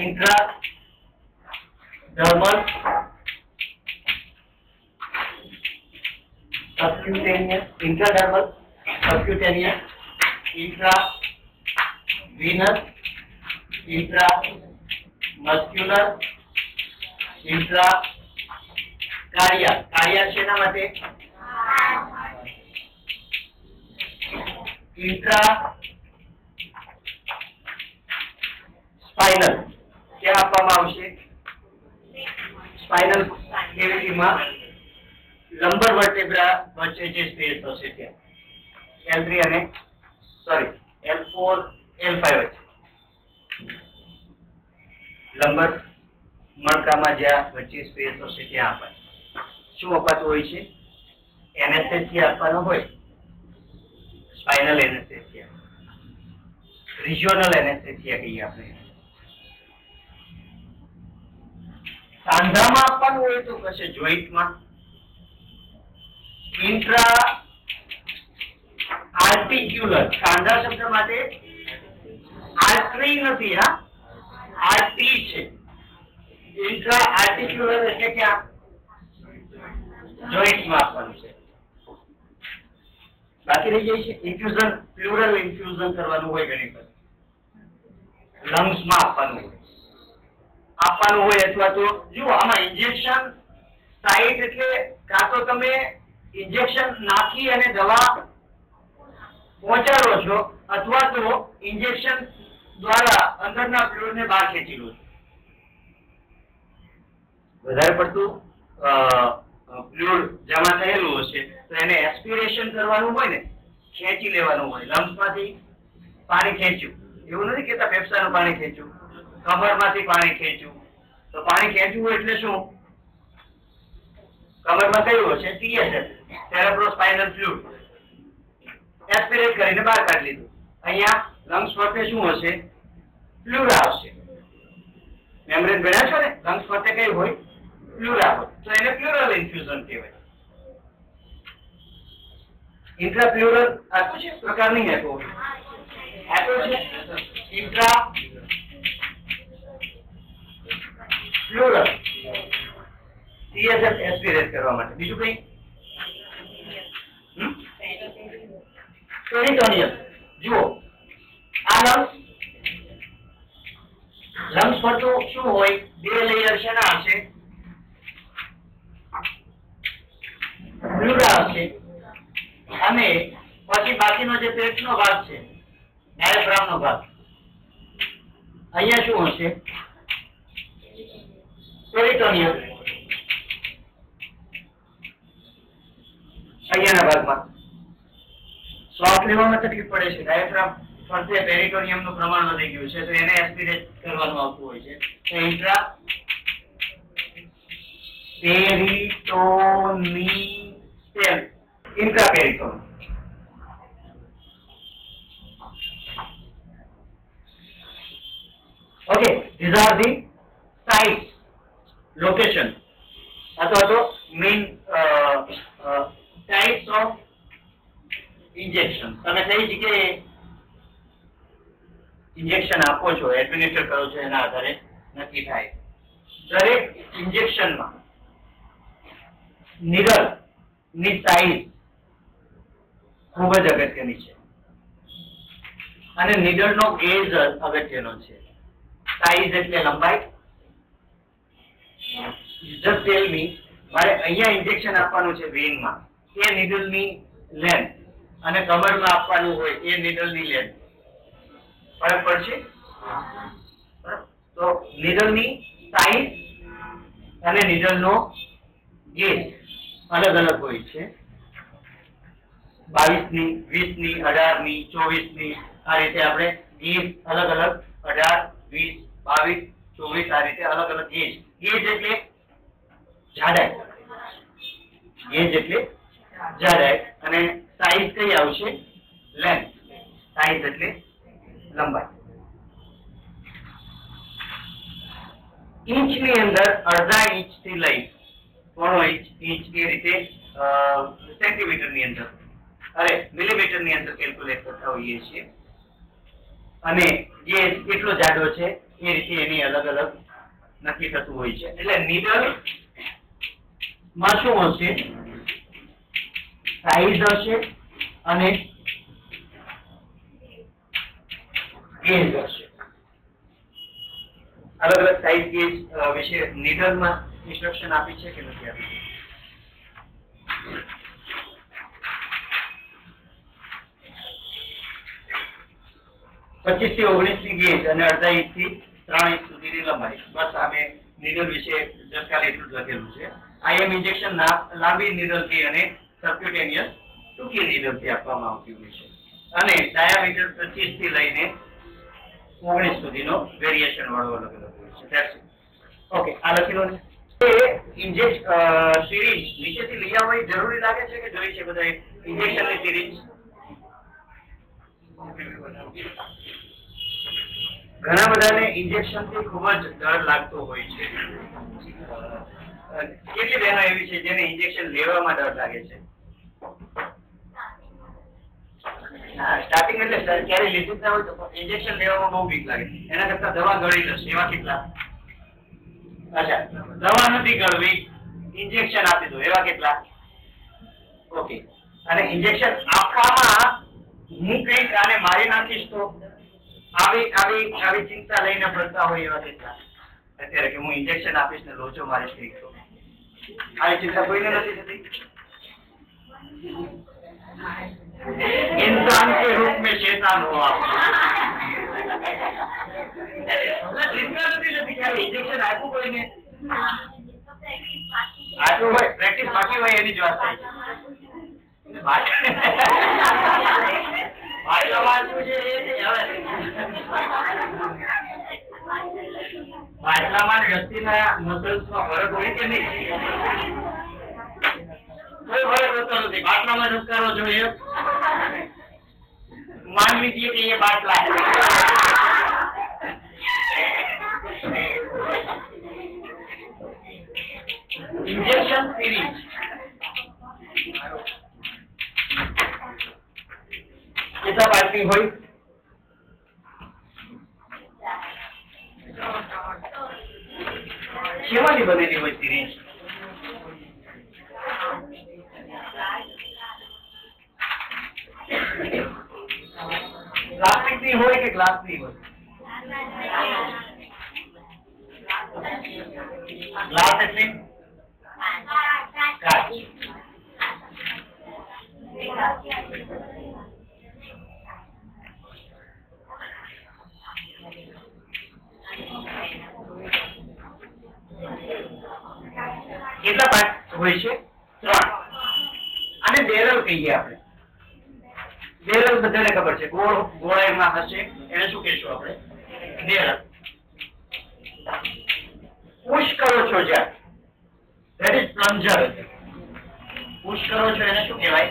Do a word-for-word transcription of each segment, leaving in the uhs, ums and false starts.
intradermal, subcutaneous, intradermal, subcutaneous, intravenous, intramuscular, intracardiac. Cardiac શેના માટે? Intra spinal क्या આપવામાં આવશે? સ્પાઇનલ કેવિટીમાં લંબર વર્ટેબ્રા વચ્ચે જે સ્પેસ હશે ત્યાં એલ થ્રી અને sorry L four L five વચ્ચે લંબર મણકામાં જ્યાં વચ્ચે સ્પેસ હશે ત્યાં આપણે શું અપાતું હોય છે? એનેસ્થેસિયા આપવાનો હોય. स्पाइनल एनेस्थेसिया, रीजनल एनेस्थेसिया कहिए आपने. सांधाમાં આપવાનું હોય તો કશે જોઈન્ટમાં इंट्रा आर्टिक्युलर. सांधा શબ્દ માટે આર્ટરી નથી, હા આર્ટી છે. इंट्रा आर्टिक्युलर એટલે કે જોઈન્ટમાં આપવાનું છે. બાકી રહી જાય છે ઇન્ફ્યુઝન, પ્લુરલ ઇન્ફ્યુઝન કરવાનું હોય ઘણી વખત લંગ્સ માં આપવાનું હોય આપવાનું હોય અથવા તો જો આમાં ઇન્જેક્શન સાઇટ એટલે કાં તો તમે ઇન્જેક્શન નાખી અને દવા પહોંચાડો છો અથવા તો ઇન્જેક્શન દ્વારા અંદરના ફ્લુઇડ ને બહાર ખેંચી લો છો. વધારે પડતું ફ્લુઇડ જમા થયેલું હશે તો એને એસ્પિરેશન કરવાનું હોય ને, ખેંચી લેવાનું હોય. લંગ્સમાંથી પાણી ખેંચ્યું, એવું નથી કેતા ફેફસાનું પાણી ખેંચ્યું, કમરમાંથી પાણી ખેંચ્યું. તો પાણી ખેંચવું હોય એટલે શું? કમરમાં કયું હશે? ટીએસએફ, સેરેબ્રોસ્પાઇનલ ફ્લુઇડ. એસ્પિરેટ કરીને બહાર કાઢી લીધું. અહીંયા લંગ્સ ફરતે શું હશે? પ્લુરા હશે. મેમ્બ્રેન ભણ્યા છો ને, લંગ્સ ફરતે કયું હોય? પ્લુરા હોય. તો એને પ્લુરલ ઇન્ફ્યુઝન કહેવાય. इंट्राप्लूरल आखो छे प्रकार नहीं है तो आखो छे इंट्रा प्लूरल टीएसएफ एस्पिरेट करवा માટે બીજું કઈ? હમ પેરિટોનિયમ. જુઓ આ લંગ્સ લંગ્સ પર તો શું હોય? બે લેયર છે ના હશે, પ્લુરા હશે અને પછી બાકીનો જે પેટનો ભાગ છે ડાયાફ્રામનો ભાગ, અહીંયા શું હશે? પેરિટોનિયમ. અહીંયાના ભાગમાં શ્વાસ લેવામાં તકલીફ પડે છે, ડાયાફ્રામ ફરતે પેરિટોનિયમનું પ્રમાણ વધી ગયું છે તો એને એસ્પિરેટ કરવાનું આવતું હોય છે. તો intraperitoneum, intraperitoneum. Okay, these are the sites, location, અથવા તો main uh, uh, types of injection. તમે કઈ જગ્યાએ ઇન્જેક્શન આપો છો, એડમિનિસ્ટર કરો છો એના આધારે નક્કી થાય. દરેક ઇન્જેક્શનમાં નીડલ ની સાઇઝ ખૂબ જ અગત્યની છે અને નીડલનો ગેજ અગત્યનો છે. સાઇઝ એટલે લંબાઈ. જસ્ટ ટેલ મી, મારે અહીંયા ઇન્જેક્શન આપવાનું છે વેનમાં, એ નીડલની લેન્થ અને કમરમાં આપવાનું હોય એ નીડલની લેન્થ ફરક પડશે? તો નીડલની સાઇઝ અને નીડલનો ગેજ અલગ અલગ હોય છે. બાવીસ ની, વીસ ની, અઢાર ની, ચોવીસ ની, આ રીતે આપણે ગેજ અલગ અલગ અઢાર, વીસ, બાવીસ, ચોવીસ આ રીતે અલગ અલગ ગેજ. ગેજ એટલે જાડાઈ, ગેજ એટલે જાડાઈ અને સાઈઝ કઈ આવશે? લેન્થ. સાઈઝ એટલે લંબાઈ. ઇંચ ની અંદર અડધા ઇંચ થી લઈ પોણો ઇંચ, ઇંચ એ રીતે સેન્ટીમીટર ની અંદર, અરે મિલીમીટર ની અંદર કેલ્ક્યુલેટ કરતા હોઈએ છીએ. અને ગેજ કેટલો જાડો છે એ રીતે એની અલગ અલગ નક્કી થતું હોય છે. એટલે નીડલ માં શું હશે, સાઈઝ હશે અને ગેજ હશે. અલગ અલગ સાઈઝ ગેજ વિશે નીડલ માં ઇન્સ્ટ્રક્શન આપી છે કે નથી આપી? પચીસ થી ઓગણીસ ની ગેજ અને અડધા ઇંચ થી ત્રણ ઇંચ સુધીની લંબાઈ. બસ આમે નીડલ વિશે જસ્ટ ખાલી એટલું જ લખેલું છે. આઈએમ ઇન્જેક્શન લાંબી નીડલ થી અને સબક્યુટેનિયસ ટૂંકી નીડલ થી આપવામાં આવતી હોય છે અને ડાયામીટર પચીસ થી લઈને ઓગણીસ સુધીનો વેરિએશન વાળો અલગ અલગ હોય છે. ઓકે, આ લખી લો ને. એ ઇન્જેક્શન સિરીઝ નીચેથી લઈ આવવી જરૂરી લાગે છે કે જોઈ છે બધા ઇન્જેક્શનની સિરીઝ? ઘણા બધાને ઇન્જેક્શન થી ખૂબ જ ડર લાગતો હોય છે. કેટલી બહેનો એવી છે જેને ઇન્જેક્શન લેવામાં ડર લાગે છે? સ્ટાર્ટિંગ એટલે ક્યારે લીધું ના હોય તો ઇન્જેક્શન લેવામાં બહુ બીક લાગે. એના કરતા દવા ગળી જશે એવા કેટલા? અચ્છા, દવા નથી ગળવી, ઇન્જેક્શન આપી દો એવા કેટલા? ઓકે. અને ઇન્જેક્શન આપવામાં હું કઈક આને મારી નાખીશ તો આવી આવી આવી ચિંતા લઈને ફરતા હોય એવા કેટલા? અત્યારે કે હું ઇન્જેક્શન આપીશ ને લોચો મારીશ કઈક તો આવી ચિંતા કોઈને નથી થતી? इंसान के रूप में शैतान हो आप. इंजेक्शन આપ્યું કોઈને આપ્યું હોય, પ્રેક્ટિસ બાકી હોય એની જ વાત થાય છે. બાટલામાં વ્યક્તિના મસલ્સમાં ફરક હોય કે નહીં? કોઈ ફરક હોતો નથી. બાટલામાં ધબકારો જોઈએ. मान लीजिए कि ये बाटला है. इंजेक्शन सीरीज कितना बाटली हुई? શેમાંથી બનેલી હોય સિરીજ? પ્લાસ્ટિકની હોય કે ગ્લાસની હોય? ગ્લાસ એટલે કાચ. કેટલા પાર્ટ હોય છે? ત્રણ. અને બેરલ કહીએ આપણે. બેરલ બધાને ખબર છે, ગોળ ગોળાઈમાં હશે એને શું કહેશું આપણે? બેરલ. પુશ કરો છો જ્યાં, ધેટ ઇઝ પ્લન્જર. પુશ કરો છો એને શું કહેવાય?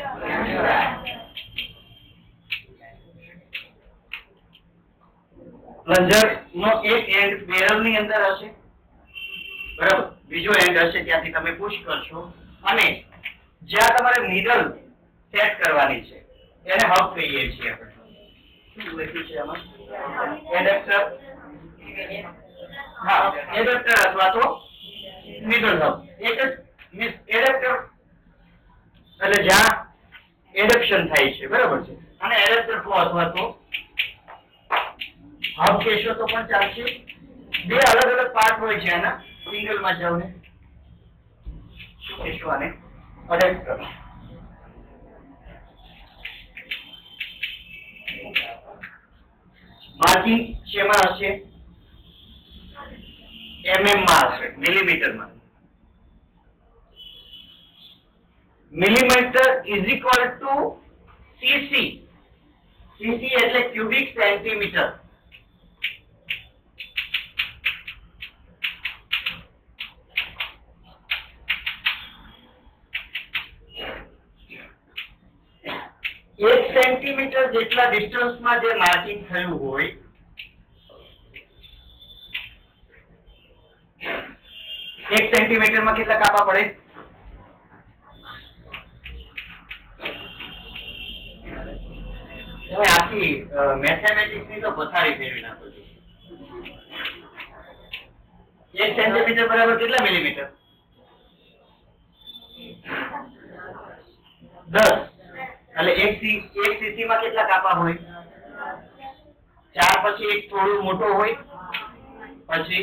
પ્લન્જર નો એક એન્ડ બેરલ ની અંદર હશે, બરાબર, બીજો એન્ડ હશે ત્યાંથી તમે પુશ કરશો અને જ્યાં તમારે નીડલ સેટ કરવાની છે એને હબ કહીએ છીએ આપણે. શું લખ્યું છે આમાં? એડેપ્ટર. હા, એડેપ્ટર અથવા તો નીડલ હબ. એક જ મીન્સ એડેપ્ટર એટલે જ્યાં એડેપ્શન થાય છે, બરાબર છે, અને એડેપ્ટર કો અથવા તો હબ કહેશો તો પણ ચાલશે. બે અલગ અલગ પાર્ટ હોય છે આના. સિંગલ માં જાવ ને શું કહેશું આને? એડેપ્ટર. માર્કિંગ શેમાં હશે? એમએમ માં હશે, મિલીમીટર માં. Millimetre is equal to cc. Cc એટલે ક્યુબિક સેન્ટીમીટર. એક સેન્ટીમીટર જેટલા ડિસ્ટન્સમાં જે માર્કિંગ થયું હોય એક સેન્ટીમીટરમાં કેટલા કાપા પડે? તમે આખી મેથેમેટિક્સ ની તો પથારી ફેરવી નાખો છો. એક સેન્ટીમીટર બરાબર કેટલા મિલીમીટર? દસ. એટલે એક સી એક સીસી માં કેટલા કાપા હોય? ચાર. પછી એક થોડું મોટો હોય, પછી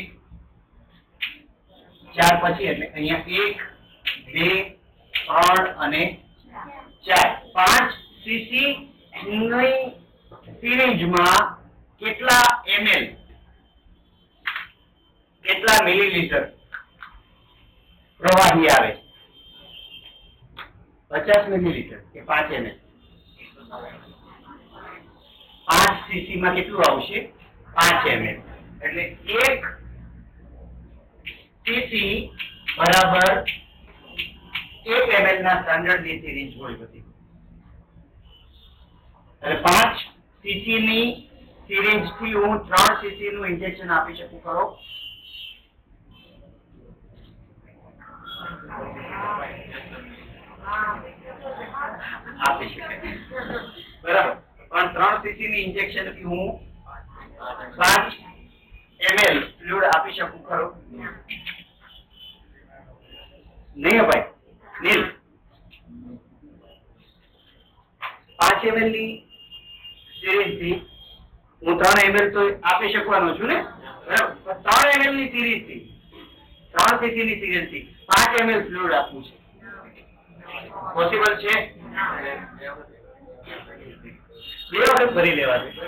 ચાર પછી એટલે અહીંયા એક, બે, ત્રણ અને ચાર. પાંચ સીસી ની સિરીંજમાં કેટલા એમએલ, કેટલા મિલીલીટર પ્રવાહી આવે? પચાસ મિલીલીટર કે પાંચ એમએલ? પાંચ સીસી માં કેટલું આવશે? પાંચ એમએલ. એટલે એક સીસી બરાબર એક એમએલ ના સ્ટાન્ડર્ડ ની સિરીંજ હોય બધી. એટલે પાંચ સીસી ની સિરીંજ થી હું ત્રણ સીસી નું ઇન્જેક્શન આપી શકું ખરો? આપી શકે બરાબર. પણ ત્રણ સીસી ની ઇન્જેક્શન થી હું પાંચ એમએલ ફ્લુઇડ આપી શકું ખરો? નહીં ભાઈ. નીલ, પાંચ એમએલ ની સિરીંજ થી હું ત્રણ એમએલ તો આપી શકવાનો છું ને, બરાબર. ત્રણ એમએલ ની સિરીંજ થી, ત્રણ સીસી ની સિરીંજ થી પાંચ એમએલ ફ્લુઇડ આપવું છે. પોસિબલ છે? બે વખત ભરી લેવા છે.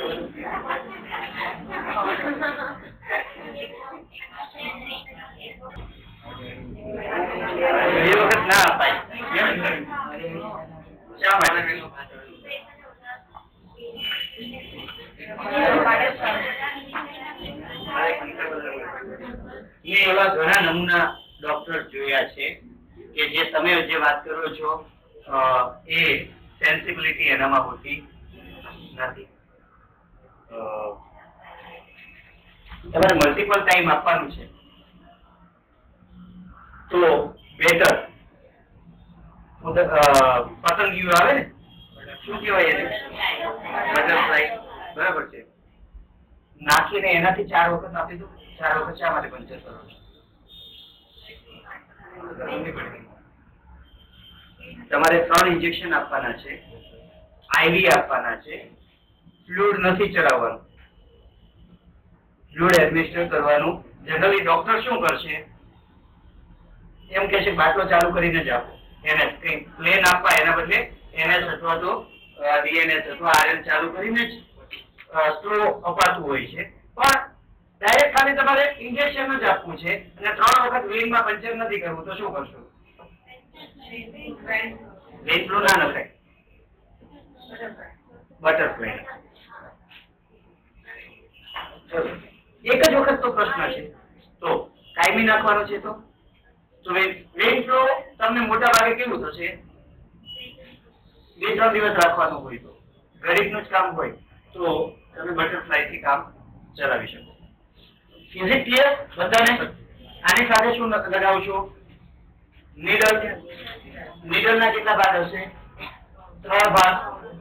બે વખત ના અપાય. શા માટે? મેં એવા ઘણા નમૂના ડોક્ટર જોયા છે કે જે તમે જે વાત કરો છો એ સેન્સિબિલિટી એનામાં હોતી નથી. તમારે મલ્ટિપલ ટાઈમ આપવાનું છે તો બેટર. પતંગિયું આવે ને, શું કહેવાય એને? બટરફ્લાય. બરાબર છે. નાખીને એનાથી ચાર વખત આપી દો. ચાર વખત શા માટે પંચર કરો છો? તમારે ત્રણ ઇન્જેક્શન આપવાના છે, આઈવી આપવાના છે, ફ્લુઇડ નથી ચડાવવાનું, ફ્લુઇડ એડમિનિસ્ટર કરવાનું. જનરલી ડોક્ટર શું કરશે? એમ કે છે બાટલો ચાલુ કરીને જ આપો. એને કઈ પ્લેન આપવા એના બદલે એનએસ અથવા તો ડીએનએસ અથવા આરએન ચાલુ કરીને જ સ્ટ્રો અપાતું હોય છે. પણ ડાયરેક્ટ ખાલી તમારે ઇન્જેક્શન જ આપવું છે અને ત્રણ વખત વેઇનમાં પંચર નથી કરવું તો શું કરશો? વેઇન ફ્લૂ ના નખાય, બટરફ્લાય. એક જ વખત તો પ્રશ્ન છે, તો કાયમી નાખવાનો છે તો તો વેઇન ફ્લૂ તમને મોટા ભાગે કેવું થશે? બે ત્રણ દિવસ રાખવાનું હોય તો ગરીબનું જ કામ હોય તો તમે બટરફ્લાય થી કામ ચલાવી શકો. ઇઝ ઇટ ક્લિયર બધાને? આની સાથે શું લગાવશો? નીડલ. નીડલ ના કેટલા ભાગ હશે? ત્રણ ભાગ.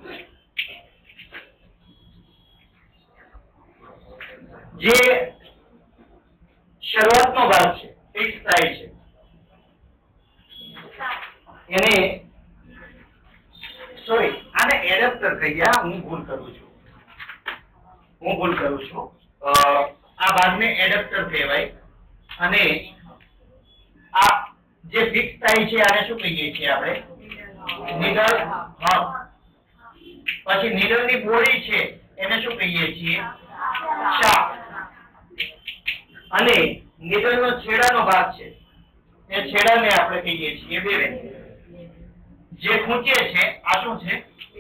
જે શરૂઆતનો ભાગ છે ફિક્સ થાય છે એને સોરી આને એડેપ્ટર કહીએ. હું ભૂલ કરું છું હું ભૂલ કરું છું આ ભાગને એડેપ્ટર કહેવાય. અને આ જે ફિક્સ થાય છે આને શું કહીએ છીએ આપણે? નીડલ. હા. પછી નીડલ ની બોડી છે એને શું કહીએ છીએ? શાફ્ટ. અને નીડલ નો છેડાનો ભાગ છે એ છેડાને આપણે કહીએ છીએ બેવેલ. જે ખૂંચે છે આ શું છે?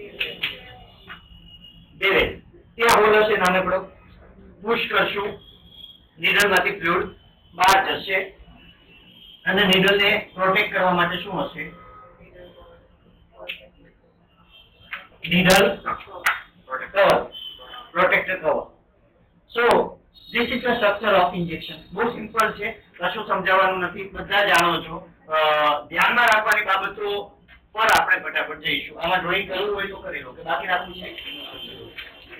બેવેલ. ત્યાં હોલ હશે નાનકડો, પુશ કરશું નીડલ માંથી ફ્લુઇડ બહાર જશે અને નીડલ ને પ્રોટેક્ટ કરવા માટે શું હશે? Needle cover, protector cover. So this is the structure of injection. બહુ સિમ્પલ છે, કશું સમજાવવાનું નથી, બધા જાણો છો. ધ્યાનમાં રાખવાની બાબતો પર આપણે ફટાફટ જઈશું. આમાં ડ્રોઈંગ કરવું હોય તો કરી લો કે બાકી રાખવું છે?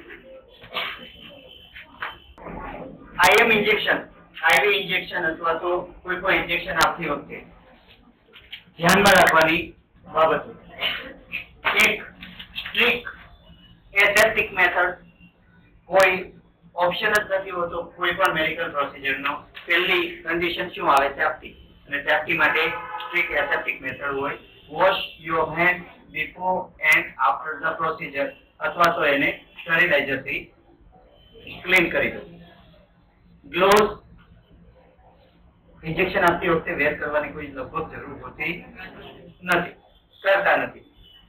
આઈએમ ઇન્જેક્શન, આઈવી ઇન્જેક્શન અથવા તો કોઈ પણ ઇન્જેક્શન આપતી વખતે ધ્યાનમાં રાખવાની બાબતો. એક, સ્ટ્રિક્ટ એસેપ્ટિક મેથડ. કોઈ ઓપ્શન જ નથી હોતો કોઈ પણ મેડિકલ પ્રોસિજરનો. પહેલી કન્ડિશન શું આવે? સેફ્ટી. અને સેફ્ટી માટે સ્ટ્રિક્ટ એસેપ્ટિક મેથડ હોય. Wash your hand before and after the procedure, અથવા તો એને સ્ટરીલાઇઝર થી ક્લીન કરી દો. ગ્લોવ્સ ઇન્જેક્શન આપતી વખતે વેર કરવાની કોઈ લગભગ જરૂર હોતી નથી, કરતા નથી.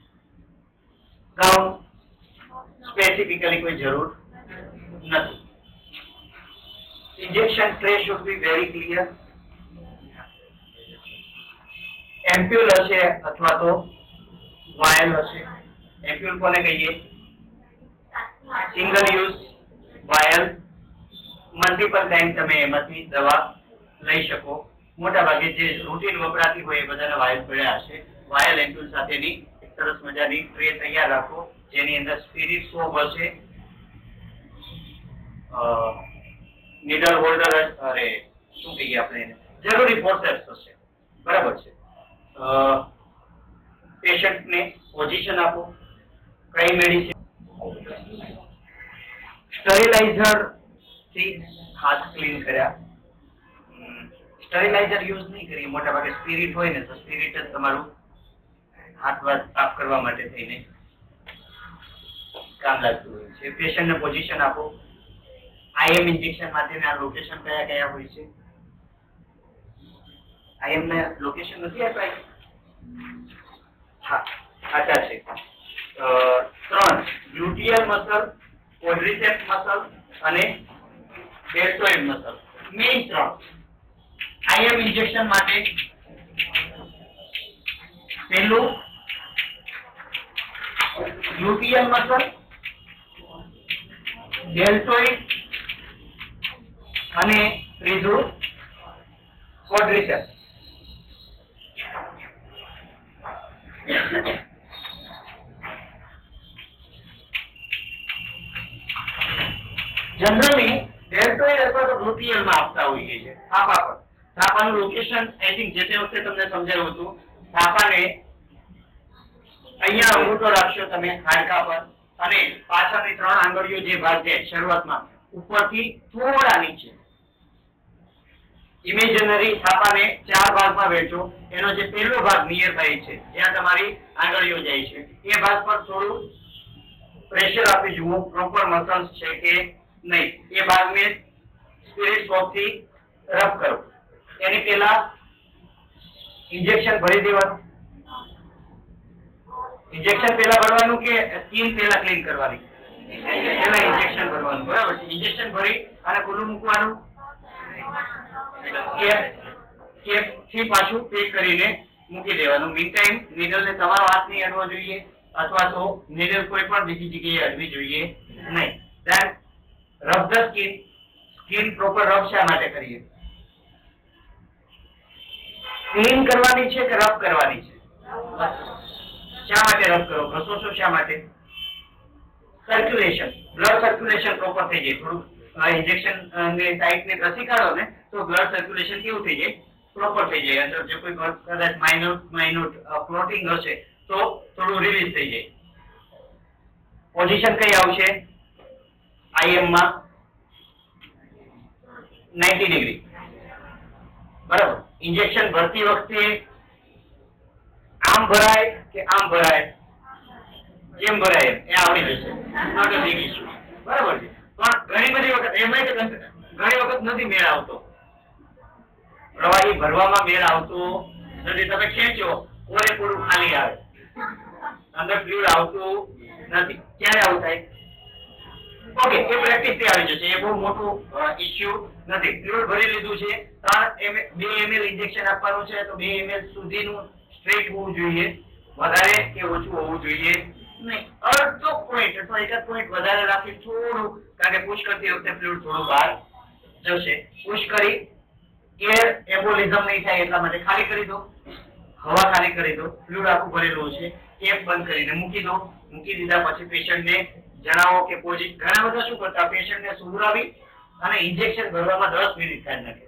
ગાઉન સ્પેસિફિકલી કોઈ જરૂર નથી. Injection tray should be very clear. Ampoule હશે અથવા તો વાયલ હશે. એમ્પ્યુલ કોને કહીએ? Single use vial. Multiple time તમે એમાંથી દવા લઈ શકો. મોટા ભાગે જે રૂટીન વપરાતી હોય એ બધાના વાયલ પડ્યા હશે. વાયલ એમ્પ્યુલ સાથેની એક સરસ મજાની ટ્રે તૈયાર રાખો, જેની અંદર સ્પિરિટ સોપ હશે, નીડલ હોલ્ડર, અરે શું કહીએ આપણે એને, જરૂરી ફોર્સેપ્સ હશે. બરાબર છે. પેશન્ટને પોઝિશન આપો. કઈ મેડિસિન? સ્ટરીલાઇઝર થી હાથ ક્લીન કર્યા. સ્ટરીલાઇઝર યુઝ નહીં કરીએ. મોટા ભાગે સ્પિરિટ હોય ને તો સ્પિરિટ જ તમારું હાથ વાત સાફ કરવા માટે થઈને કામ લાગતું હોય છે. પેશન્ટને પોઝિશન આપો. આઈએમ ઇન્જેક્શન માટેના લોકેશન કયા કયા હોય છે? આઈએમ ને લોકેશન નથી આપ્યા? હા, સાચા છે. ત્રણ, ગ્લુટિયલ મસલ, ક્વોડ્રિસેપ્સ મસલ અને ડેલ્ટોઇડ મસલ. મેઇન ત્રણ. આઈએમ ઇન્જેક્શન માટે પહેલું ગ્લુટિયલ મસલ, ડેલ્ટોઇડ અને ત્રીજું ક્વોડ્રિસેપ્સ. જનરલી ડેલ્ટોઇડ અથવા તો ગ્લુટિયલ માં આપતા હોઈએ છે. થાપા પર. થાપાનું લોકેશન આઈ થિંક જે તે વખતે તમને સમજાવ્યું હતું. થાપાને અહીંયા અંગૂઠો રાખશો તમે હાડકા પર, અને પાછળની ત્રણ આંગળીઓ જે ભાગ છે શરૂઆતમાં ઉપરથી થોડા નીચે. ઇમેજનરી થાપાને ચાર ભાગમાં વહેંચો. એનો જે પહેલો ભાગ નિયર બાય છે, જ્યાં તમારી આંગળીઓ જાય છે, એ ભાગ પર થોડું પ્રેશર આપી જુઓ પ્રોપર મસલ્સ છે કે નહીં. એ ભાગને સ્પિરિટ સોપ થી રબ કરો. એની પહેલા ઇન્જેક્શન ભરી દેવાનું. ઇન્જેક્શન પહેલા ભરવાનું કે સ્કિન પહેલા ક્લીન કરવાની? પહેલા ઇન્જેક્શન ભરવાનું. બરાબર છે. ઇન્જેક્શન ભરી અને ખુલ્લું મૂકવાનું. કેપ કેપ થી પાછું પેક કરીને મૂકી દેવાનું. મીન ટાઈમ નીડલ ને તમારો હાથ નહીં અડવો જોઈએ, અથવા તો નીડલ કોઈ પણ બીજી જગ્યાએ અડવી જોઈએ નહીં. Then rub the skin. Skin proper rub શા માટે કરીએ? ક્લીન કરવાની છે કે રબ કરવાની છે? શા માટે રબ કરો? ઘસો છો શા માટે? સર્ક્યુલેશન, બ્લડ સર્ક્યુલેશન પ્રોપર થઈ જાય. થોડું ઇન્જેક્શન ને ટાઈટ ને ઘસી કાઢો ને તો બ્લડ સર્ક્યુલેશન કેવું થઈ જાય? પ્રોપર થઈ જાય. અંદર જો કોઈ કદાચ માઇન્યુટ માઇન્યુટ ક્લોટિંગ હશે તો થોડું રિલીઝ થઈ જાય. પોઝિશન કઈ આવશે આઈએમ માં? Ninety degree. બરાબર. ઇન્જેક્શન ભરતી વખતે આમ ભરાય કે આમ ભરાય? જેમ ભરાય એ આવડી જશે. Not a big issue. બરાબર છે. પણ ઘણી બધી વખત એમાં ઘણી વખત નથી મેળ આવતો. પ્રવાહી ભરવામાં મેળ આવતો નથી. તમે ખેંચો ઓરે પૂરું ખાલી આવે, અંદર ફ્લુઇડ આવતું નથી. ક્યારે આવું થાય? ઓકે, એ પ્રેક્ટિસ થી આવી જશે. એ બહુ મોટું ઇશ્યુ નથી. ફ્લુઇડ ભરી લીધું છે, બે એમએલ ઇન્જેક્શન આપવાનું છે, તો બે એમએલ સુધીનું સ્ટ્રેટ હોવું જોઈએ. વધારે કે ઓછું હોવું જોઈએ નહીં. અડધો પોઈન્ટ અથવા એકાદ પોઈન્ટ વધારે રાખી થોડું, કારણ કે પુશ કરતી વખતે ફ્લુઇડ થોડું બહાર જશે. પુશ કરી એર એમ્બોલિઝમ નહીં થાય એટલા માટે ખાલી કરી દો. હવા ખાલી કરી દો. ફ્લુઇડ આખું ભરેલું છે, કેપ બંધ કરીને મૂકી દો. મૂકી દીધા પછી પેશન્ટને જણાવો કે પોઝિટ ઘણા બધા શું કરતા પેશન્ટ ને સુવડાવી અને ઇન્જેક્શન ભરવામાં દસ મિનિટ કાઢી નાખે.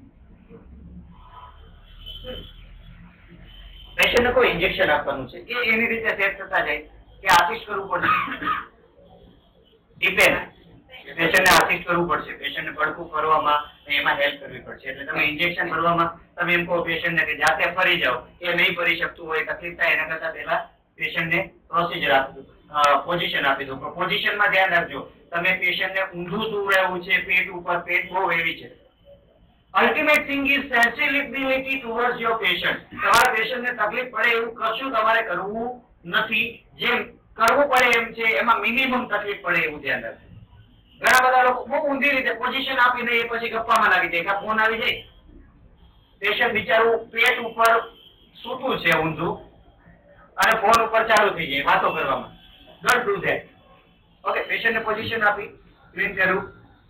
પેશન્ટ ને કોઈ ઇન્જેક્શન આપવાનું છે એ એની રીતે સેટ થતા જાય કે આસિસ્ટ કરવું પડશે. ડિપેન્ડ પેશન્ટને આસિસ્ટ કરવું પડશે, પેશન્ટને પડકું કરવામાં એમાં હેલ્પ કરવી પડશે. એટલે તમે ઇન્જેક્શન ભરવામાં તમે એમ કહો પેશન્ટને કે જાતે ફરી જાઓ, એ નહીં ફરી શકતું હોય, તકલીફ થાય, એના કરતા પહેલા પેશન્ટને પ્રોસિજર આપી દો, પોઝિશન આપી દો. પણ પોઝિશનમાં ધ્યાન રાખજો, તમે પેશન્ટને ઊંધું સુવડાવવું છે, પેટ ઉપર, પેટ બહુ હેવી છે. Ultimate thing is sensitivity towards your patient. તમારા પેશન્ટને તકલીફ પડે એવું કશું તમારે કરવું નથી. જેમ કરવું પડે એમ છે એમાં મિનિમમ તકલીફ પડે એવું ધ્યાન રાખજો. ઘણા બધા લોકો બહુ ઊંધી રીતે પોઝિશન આપીને એ પછી ગપ્પામાં લાગી જાય કે ફોન આવી જાય, પેશન્ટ બિચારું પેટ ઉપર સૂતું છે ઊંધું અને ફોન ઉપર ચાલુ થઈ જાય વાતો કરવામાં. Don't do that. ઓકે, પેશન્ટને પોઝિશન આપી ક્લીન કર્યું,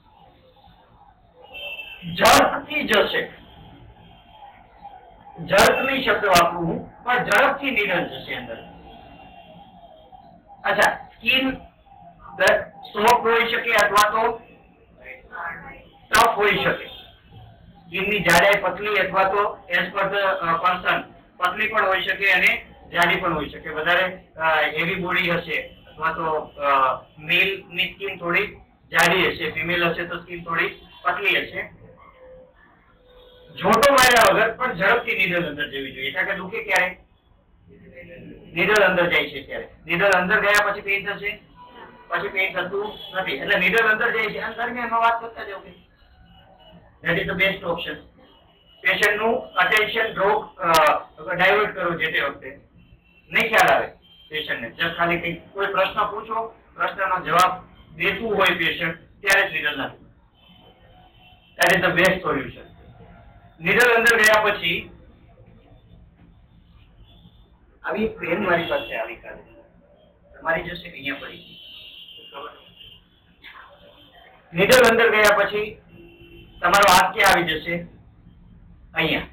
ઝડપથી જશે. ઝડપની શબ્દ વાપરું હું, પણ ઝડપથી નિધન જશે અંદર. અચ્છા, સ્કિન સોફ્ટ હોઈ શકે અથવા તો ટફ હોઈ શકે. સ્કિનની જાડાઈ પતલી અથવા તો એઝ પર ધ પર્સન પતલી પણ હોઈ શકે અને જાડી પણ હોઈ શકે. વધારે હેવી બોડી હશે અથવા તો મેલ ની સ્કિન થોડી જાડી હશે, ફિમેલ હશે તો સ્કિન થોડી પતલી હશે. જોટો માર્યા વગર પણ ઝડપથી નીડલ અંદર જવી જોઈએ. કારણ કે દુખે ક્યારે નીડલ અંદર જાય છે ત્યારે. નીડલ અંદર ગયા પછી પેઇન થશે, પછી પેઇન થતું નથી. એટલે નીડલ અંદર જાય છે અને દરમિયાનમાં વાત કરતા જવું. That is the best option. પેશન્ટનું અટેન્શન ડ્રોપ ડાયવર્ટ કરો જે તે વખતે. નહીં ખ્યાલ આવે પેશન્ટને, જસ્ટ ખાલી કંઈક કોઈ પ્રશ્ન પૂછો, પ્રશ્નનો જવાબ દેતું હોય પેશન્ટ ત્યારે જ નીડલ નાખો. That is the best solution. Needle અંદર ગયા પછી આવી પેન મારી પાસે આવી કાલે તમારી જશે અહીંયા પડી. નીડલ અંદર ગયા પછી તમારો હાથ ક્યાં આવી જશે? અહીંયા.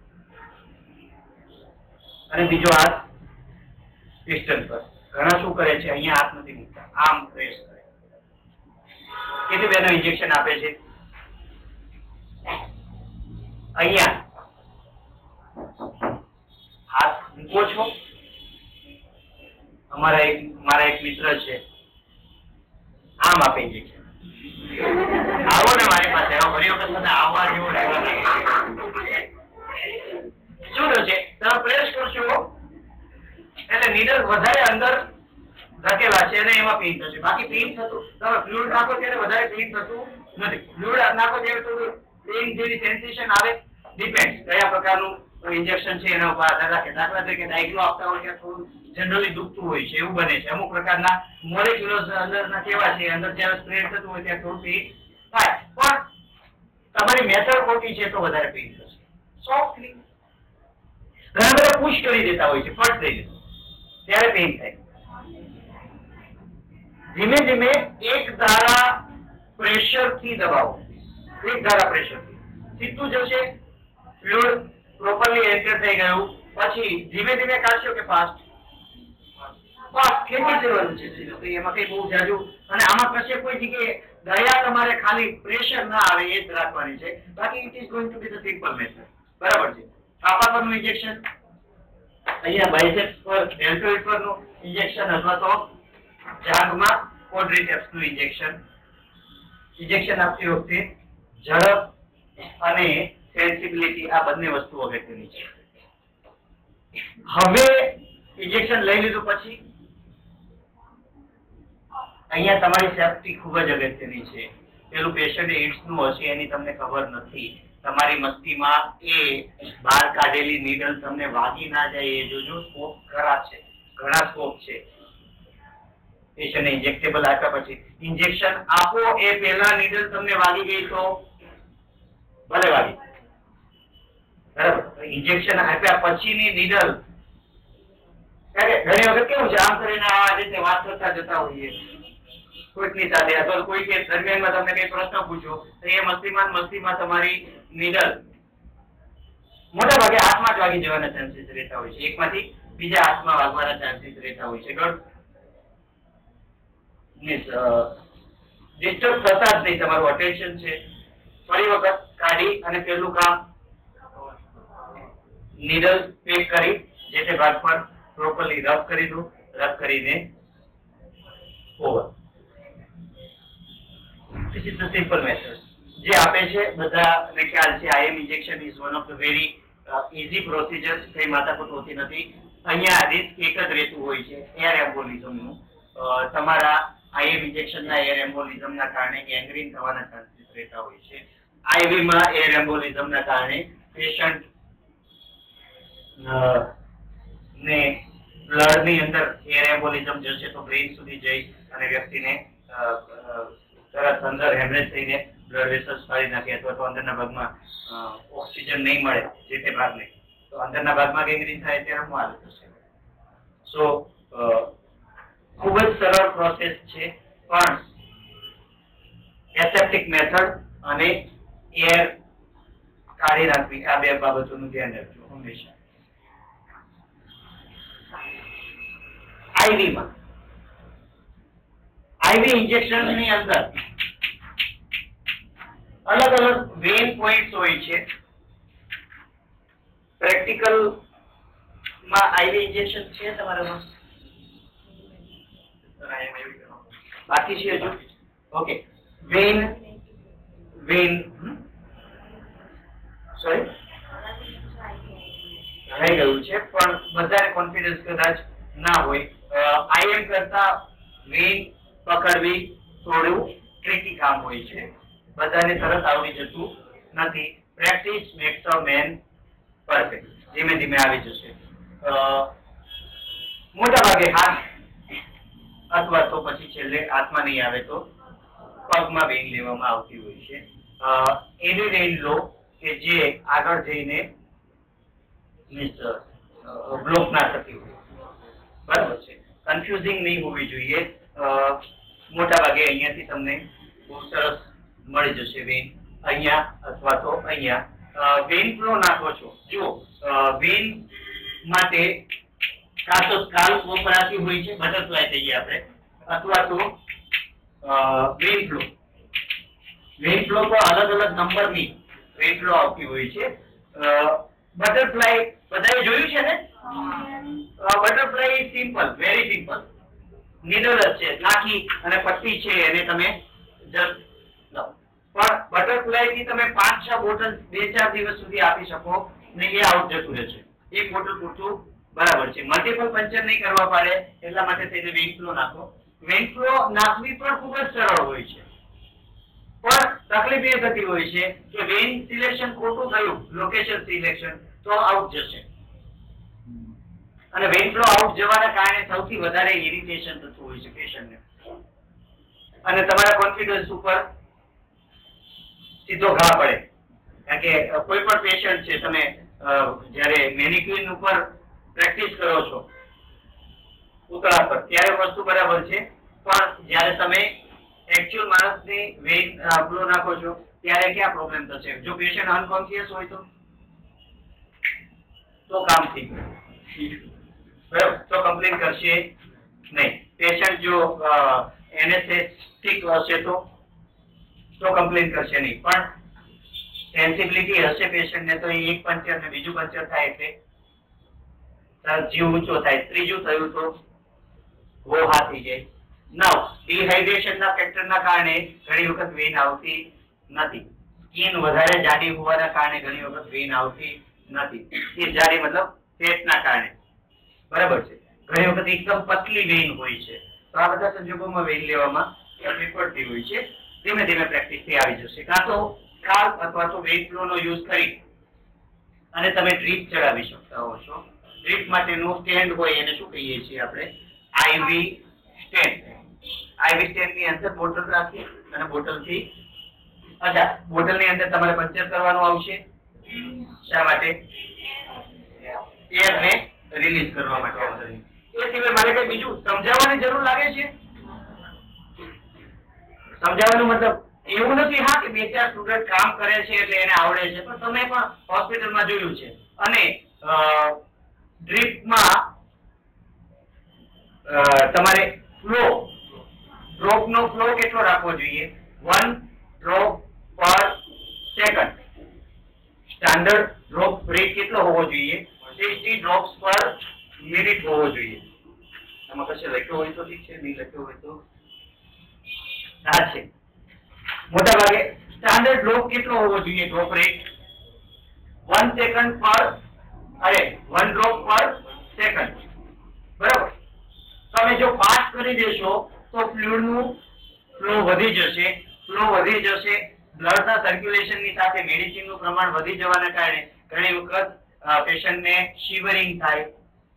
અને બીજો હાથ પિસ્ટન પર. ઘણા શું કરે છે, અહીંયા હાથ નથી મૂકતા, આમ પ્રેસ કરે. કેટલી બેનો ઇન્જેક્શન આપે છે? અહીંયા હાથ મૂકો છો. અમારા એક મારા એક મિત્ર છે, આમ આપે ઇન્જેક્શન. આવો ને મારી પાસે, ફરી વખત મને આવવા જેવો શું થશે? તમે પ્રેસ કરશો એટલે નીડલ વધારે અંદર ધકેલા છે અને એમાં પેઇન થશે. બાકી પેઇન થતું, તમે ફ્લુઇડ નાખો ત્યારે વધારે પેઇન થતું નથી. ફ્લુઇડ નાખો ત્યારે થોડું પેઇન જેવી સેન્સેશન આવે. ડિપેન્ડ કયા પ્રકારનું ઇન્જેક્શન છે એના ઉપર આધાર રાખે. દાખલા તરીકે ડાયક્લો આપતા હોય ત્યાં થોડું જનરલી દુખતું હોય છે, એવું બને છે. અમુક પ્રકારના મોલેક્યુલ્સ અંદરના કેવા છે, અંદર જ્યારે સ્પ્રેડ થતું હોય ત્યાં થોડું પેઇન થાય. પણ તમારી મેથડ ખોટી છે તો વધારે પેઇન થશે. સોફ્ટલી ઘણા બધા પુશ કરી દેતા હોય છે, ફટ થઈ જશે ત્યારે પેઇન થાય. ધીમે ધીમે એક ધારા પ્રેશર થી દબાવો. એક ધારા પ્રેશર થી સીધું જશે, ફ્લુઇડ પ્રોપરલી એન્ટર થઈ ગયું પછી ધીમે ધીમે કાઢશો કે ફાસ્ટ? ફાસ્ટ ખેંચી દેવાનું છે. એમાં કઈ બહુ જાજુ અને આમાં કશે કોઈ જગ્યાએ દયા તમારે ખાલી પ્રેશર ના આવે એ જ રાખવાની છે. બાકી it is going to be the simple method. બરાબર છે. કાપા પરનું ઇન્જેક્શન, અહીંયા બાયસેપ્સ પર ડેલ્ટોઇડ પરનું ઇન્જેક્શન અથવા તો જાંઘમાં ક્વોડ્રિસેપ્સનું ઇન્જેક્શન. ઇન્જેક્શન આપતી વખતે ઝડપ અને સેન્સિબિલિટી આ બંને વસ્તુ અગત્યની છે. હવે ઇન્જેક્શન લઈ લીધું પછી અહીંયા તમારી સેફ્ટી ખૂબ જ અગત્યની છે. પેલું પેશન્ટ એઇડ્સ નું હશે એની તમને ખબર નથી. તમારી મસ્તીમાં એ બહાર કાઢેલી નીડલ તમને વાગી ના જાય એ જોજો. સ્કોપ ખરા છે, ઘણા સ્કોપ છે. પેશન્ટને ઇન્જેક્ટેબલ આપ્યા પછી ઇન્જેક્શન આપો એ પહેલા નીડલ તમને વાગી ગઈ તો ભલે વાગી, બરાબર. ઇન્જેક્શન આપ્યા પછીની નીડલ, ઘણી વખત કેવું છે આમ કરીને આ રીતે વાત કરતા જતા હોઈએ કોઈકની સાથે અથવા કોઈ કે દરમિયાનમાં તમને કઈ પ્રશ્ન પૂછો તો એ મસ્તીમાં મસ્તીમાં તમારી નીડલ મોટા ભાગે હાથમાં જ વાગી જવાના ચાન્સીસ રહેતા હોય છે. એકમાંથી બીજા હાથમાં વાગવાના ચાન્સીસ રહેતા હોય છે. મીન્સ ડિસ્ટર્બ થતા જ નહીં, તમારું અટેન્શન છે. ફરી વખત કાઢી અને પેલું કામ નીડલ પેક કરી જે તે ભાગ પર પ્રોપરલી રબ કરી દો. રબ કરીને over. This is the simple method. જે આપે છે બધાને ખ્યાલ છે. IM injection is one of the very easy procedure. કઈ માથાકૂટ હોતી નથી. અહીંયા રિસ્ક એક જ રહેતું હોય છે એર એમ્બોલિઝમનું. તમારા આઈએમ ઇન્જેક્શનના એર એમ્બોલિઝમના કારણે ગેંગ્રીન થવાના ચાન્સીસ રહેતા હોય છે. આઈવીમાં એર એમ્બોલિઝમના કારણે પેશન્ટ ને બ્લડની અંદર એર એમ્બોલિઝમ જશે તો બ્રેઇન સુધી જઈ અને વ્યક્તિને તરત અંદર હેમરેજ થઈને બ્લડ વેસલ્સ ફાડી નાખે અથવા તો અંદરના ભાગમાં ઓક્સિજન નહીં મળે જે તે ભાગને તો અંદરના ભાગમાં ગેંગ્રીન થાય ત્યારે હું હાલત થશે. સો ખૂબ જ સરળ પ્રોસેસ છે પણ એસેપ્ટિક મેથડ અને એર કાઢી નાખવી આ બે બાબતોનું ધ્યાન રાખજો હંમેશા. આઈવીમાં આઈવી ઇન્જેક્શન ની અંદર અલગ અલગ વેન પોઈન્ટ્સ હોય છે. પ્રેક્ટિકલ માં આઈવી ઇન્જેક્શન છે તમારામાં બાકી છે હજુ? ઓકે. વેન વેન સોરી રહી ગયું છે પણ વધારે કોન્ફિડન્સ કદાચ ના હોય. આઈએમ કરતા વેન પકડવી થોડું ટ્રિકી કામ હોય છે. બધાને તરત આવડી જતું નથી. Practice makes a man perfect. ધીમે ધીમે આવી જશે. મોટા ભાગે હાથ અથવા તો પછી છેલ્લે હાથમાં નહીં આવે તો પગમાં વેન લેવામાં આવતી હોય છે. એવી વેન લો કે જે આગળ જઈને બ્લોક ના થતી હોય. બરાબર છે. કન્ફ્યુઝિંગ નહીં હોવી જોઈએ. મોટા ભાગે અહીંયાથી તમને બહુ સરસ મળી જશે વેન અહીંયા અથવા તો અહીંયા વેન ફ્લો નાખો છો. જો વેન માટે કાં તો સ્કાલ્પ વપરાતી હોય છે બટરફ્લાય કહીએ આપણે અથવા તો વેન ફ્લો. વેન ફ્લો તો અલગ અલગ નંબરની વેન ફ્લો આવતી હોય છે. બટરફ્લાય બધાએ જોયું છે ને? Butterfly is simple, very simple. Needle જ છે, નાખી અને પટ્ટી છે એને તમે જસ્ટ લો. પણ બટરફ્લાય થી તમે પાંચ છ બોટલ બે ચાર દિવસ સુધી આપી શકો ને એ આઉટ જતું રહે છે. એક બોટલ પૂરતું બરાબર છે. મલ્ટિપલ પંચર નહીં કરવા પડે એટલા માટે થઈને વેન ફ્લો નાખો. વેન ફ્લો નાખવી પણ ખૂબ જ સરળ હોય છે પણ તકલીફ એ થતી હોય છે કે વેન સિલેક્શન ખોટું થયું, લોકેશન સિલેક્શન, તો આઉટ જશે. અને વેન ફ્લો આઉટ જવાના કારણે સૌથી વધારે ઇરિટેશન થતું હોય છે પેશન્ટને અને તમારા કોન્ફિડન્સ ઉપર સીધો ઘા પડે. કારણ કે કોઈ પણ પેશન્ટ છે તમે જ્યારે મેનિક્યુર ઉપર પ્રેક્ટિસ કરો છો ઉતળા પર ત્યારે વસ્તુ બરાબર છે પણ જ્યારે તમે એકચ્યુઅલ માણસની વેન ફ્લો નાખો છો ત્યારે ક્યાં પ્રોબ્લેમ થશે? જો પેશન્ટ અનકોન્શિયસ હોય તો તો કામ થઈ ગયું. બરાબર? તો કમ્પ્લેન કરશે નહીં. પેશન્ટ જો એનેસ્થેટિક હશે તો તો કમ્પ્લેન કરશે નહીં પણ સેન્સિબિલિટી હશે પેશન્ટને તો એક પંચર ને બીજું પંચર થાય એટલે જીવ ઊંચો થાય. ત્રીજું થયું તો બહુ હા થઈ જાય. નાવ ડિહાઇડ્રેશન ના ફેક્ટર ના કારણે ઘણી વખત વેન આવતી નથી. સ્કિન વધારે જાડી હોવાના કારણે ઘણી વખત વેન આવતી નથી. એ જાડી મતલબ ફેટ ના કારણે. બરાબર છે. ઘણી વખત એકદમ પતલી વેન હોય છે તો આ બધા સંજોગોમાં વેન લેવામાં તકલીફ પડતી હોય છે. ધીમે ધીમે પ્રેક્ટિસ થી આવી જશે. કાં તો સ્કાલ્પ અથવા તો વેન ફ્લો નો યુઝ કરી અને તમે ડ્રીપ ચડાવી શકતા હો છો. ડ્રીપ માટેનું સ્ટેન્ડ હોય એને શું કહીએ છીએ આપણે? આઈવી સ્ટેન્ડ. આઈવી સ્ટેન્ડ ની અંદર બોટલ રાખી અને બોટલ થી અચ્છા બોટલ ની અંદર તમારે પંચર કરવાનું આવશે. શા માટે? એર ને રિલીઝ કરવા માટે. એ સિવાય મારે કઈ બીજું સમજાવવાની જરૂર લાગે છે? સમજાવવાનું મતલબ એવું નથી હા કે બે ચાર સ્ટુડન્ટ કામ કરે છે એટલે એને આવડે છે પણ તમે પણ હોસ્પિટલમાં જોયું છે અને ડ્રીપમાં તમારે ફ્લો ડ્રોપ નો ફ્લો કેટલો રાખવો જોઈએ? વન ડ્રોપ પર સેકન્ડ. સ્ટાન્ડર્ડ ડ્રોપ રેટ કેટલો હોવો જોઈએ? સિક્સટી ડ્રોપ્સ પર મિનિટ હોવો જોઈએ. આમાં કશે લખ્યો હોય તો ઠીક છે, નહીં લખ્યો હોય તો આ છે. મોટા ભાગે સ્ટાન્ડર્ડ ડ્રોપ કેટલો હોવો જોઈએ? ડ્રોપ રેટ વન સેકન્ડ પર અરે વન ડ્રોપ પર સેકન્ડ. બરાબર. તમે જો પાસ કરી દેશો તો ફ્લુઇડ નું ફ્લો વધી જશે. ફ્લો વધી જશે, બ્લડ ના સર્ક્યુલેશન ની સાથે મેડિસિન નું પ્રમાણ વધી જવાના કારણે ઘણી વખત પેશન્ટ ને શિવરિંગ થાય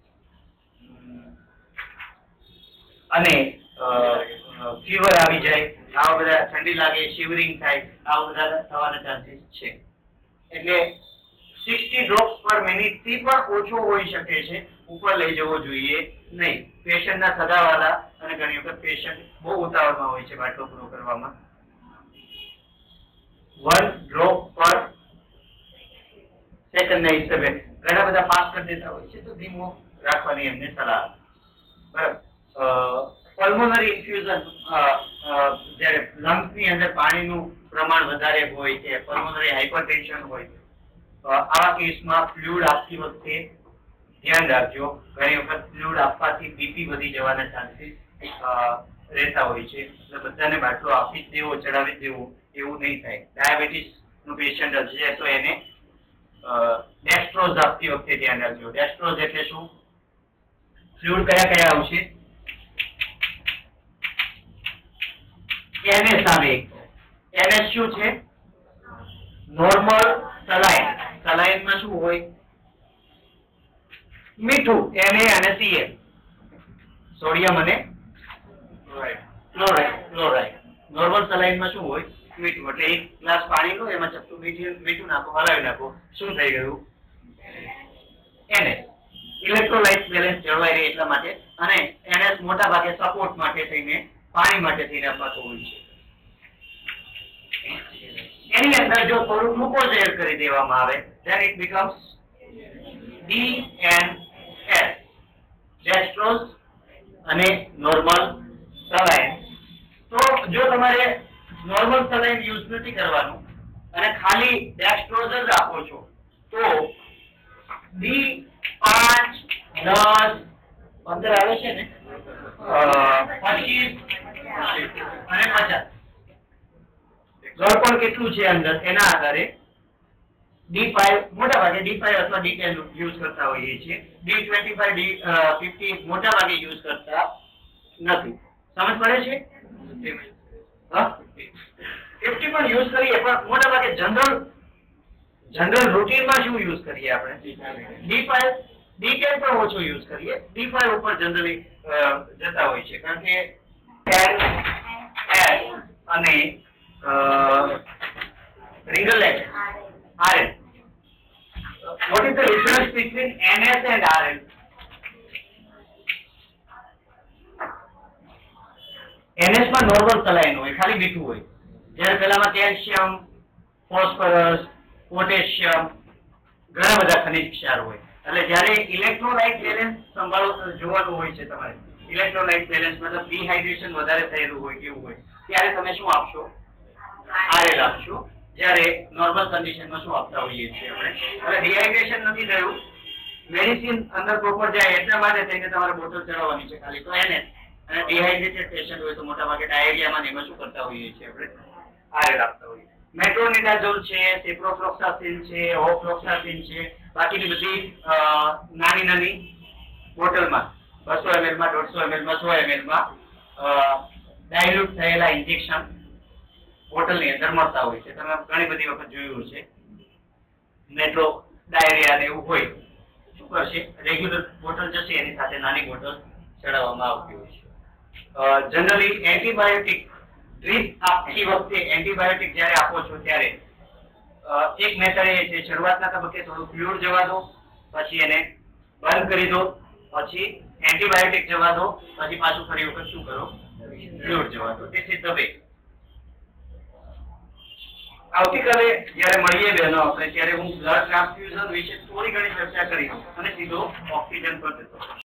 અને ફીવર આવી જાય. આવા બધા ઠંડી લાગે, શિવરિંગ થાય, આવા બધા થવાના ચાન્સીસ છે. એટલે સિક્સટી ડ્રોપ્સ પર મિનિટ થી પણ ઓછો હોઈ શકે છે. ઉપર લઈ જવો જોઈએ નહીં. પેશન્ટ ના સગાવાલા અને ઘણી વખત પેશન્ટ બહુ ઉતાવળમાં હોય છે બાટલો પૂરો કરવામાં. વન ડ્રોપ પર સેકન્ડ ના હિસાબે ઘણા બધા પાસ કરી દેતા હોય છે, તો ધીમો રાખવાની એમને સલાહ. બરાબર. પલ્મોનરી ઇન્ફ્યુઝન, જ્યારે લંગ્સ ની અંદર પાણીનું પ્રમાણ વધારે હોય છે, પલ્મોનરી હાઇપરટેન્શન હોય, આવા કેસમાં ફ્લુઇડ આપતી વખતે ધ્યાન રાખજો. ઘણી વખત ફ્લુઇડ આપવાથી બીપી વધી જવાના ચાન્સીસ રહેતા હોય છે. એટલે બધાને બાટલો આપી જ દેવો, ચડાવી જ દેવો એવું નહીં થાય. ડાયાબિટીસ નું પેશન્ટ હશે તો એને ડેક્સ્ટ્રોઝ આપતી વખતે ધ્યાન રાખજો. ડેક્સ્ટ્રોઝ એટલે શું? ફ્લુઇડ કયા કયા આવશે? એનએસ આવે. એનએસ શું છે? નોર્મલ સલાઇન. સલાઇન માં શું હોય? મીઠું, Na અને Cl, સોડિયમ અને ક્લોરાઇડ. ક્લોરાઇડ. નોર્મલ સલાઇન માં શું હોય? મીઠું. એટલે એક ગ્લાસ પાણી લો, એમાં ચપટું મીઠું મીઠું નાખો, હલાવી નાખો, શું થઈ ગયું? Na. ઇલેક્ટ્રોલાઇટ બેલેન્સ જળવાઈ રહે એટલા માટે. અને Na મોટા ભાગે સપોર્ટ માટે થઈને, પાણી માટે થઈને અપાતું હોય છે. એની અંદર જો થોડું ગ્લુકોઝ એડ કરી દેવામાં આવે, then it becomes D N S, ડેક્સ્ટ્રોઝ અને નોર્મલ સલાઇન. તો જો તમારે નોર્મલ સલાઇન યુઝ નથી કરવાનું અને ખાલી ડેક્સ્ટ્રોઝ જ આપો છો, તો ડી પાંચ, દસ, પંદર આવે છે ને, પચીસ અને પચાસ. ગળપણ કેટલું છે અંદર એના આધારે ડી ફાઈવ મોટા ભાગે ડી ફાઈવ અથવા ડી ટેન યુઝ કરતા હોઈએ છીએ. D twenty five, D fifty મોટા ભાગે યુઝ કરતા નથી. સમજ પડે છે? હા, ફિફ્ટી પણ યુઝ કરીએ, પણ મોટા ભાગે જનરલ જનરલ રૂટીનમાં શું યુઝ કરીએ આપણે? ડી ફાઈવ, ડી ટેન પણ ઓછો યુઝ કરીએ. ડી ફાઈવ ઉપર જનરલી જતા હોય છે, કારણ કે ટેન એસ અને Ringer lactate R N. What is the difference between N S and R N? N S માં નોર્મલ સલાઇન હોય, ખાલી મીઠું હોય. જ્યારે પેલામાં કેલ્શિયમ, ફોસ્ફરસ, પોટેશિયમ, ઘણા બધા ખનિજ ક્ષાર હોય. એટલે જ્યારે ઇલેક્ટ્રોલાઇટ બેલેન્સ સંભાળો જોવાનું હોય છે તમારે, ઇલેક્ટ્રોલાઇટ બેલેન્સ મતલબ ડિહાઇડ્રેશન વધારે થયેલું હોય કેવું હોય, ત્યારે તમે શું આપશો? R L આપશો. જ્યારે નોર્મલ કન્ડિશનમાં શું આપતા હોઈએ છીએ આપણે? એટલે ડિહાઇડ્રેશન નથી થયું, મેડિસિન અંદર પ્રોપર જાય એટલા માટે થઈને તમારે બોટલ ચડાવવાની છે ખાલી, તો એને. અને ડિહાઇડ્રેટેડ પેશન્ટ હોય તો મોટા ભાગે ડાયરિયામાં એમાં શું કરતા હોઈએ છીએ આપણે? R L આપતા હોઈએ. મેટ્રોનિડાઝોલ છે, સિપ્રોફ્લોક્સાસિન છે, ઓફ્લોક્સાસિન છે, બાકીની બધી નાની નાની બોટલમાં બસો એમએલ માં, દોઢસો એમએલ માં, સો એમએલ માં ડાયલ્યુટ થયેલા ઇન્જેક્શન બોટલની અંદર મળતા હોય છે. તમે ઘણી બધી વખત જોયું છે. મેટ્રો ડાયરિયા ને એવું હોય, શું કરશે? રેગ્યુલર બોટલ જશે, એની સાથે નાની બોટલ ચડાવવામાં આવતી હોય છે. જનરલી એન્ટીબાયોટિક ડ્રીપ આપતી વખતે એન્ટીબાયોટિક જ્યારે આપો છો ત્યારે એક મેથડ એ છે, શરૂઆતના તબક્કે થોડું ફ્લુઇડ જવા દો, પછી એને બંધ કરી દો, પછી એન્ટીબાયોટિક જવા દો, પછી પાછું ફરી વખત શું કરો? ફ્લુઇડ જવા દો. તેથી દબે. આવતીકાલે જયારે મળીએ બહેનો આપણે, ત્યારે હું બ્લડ ટ્રાન્સફ્યુઝન વિશે થોડી ઘણી ચર્ચા કરીશ અને સીધો ઓક્સિજન પર જતો.